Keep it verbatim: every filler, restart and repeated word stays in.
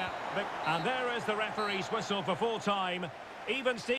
And there is the referee's whistle for full time. Even Steve.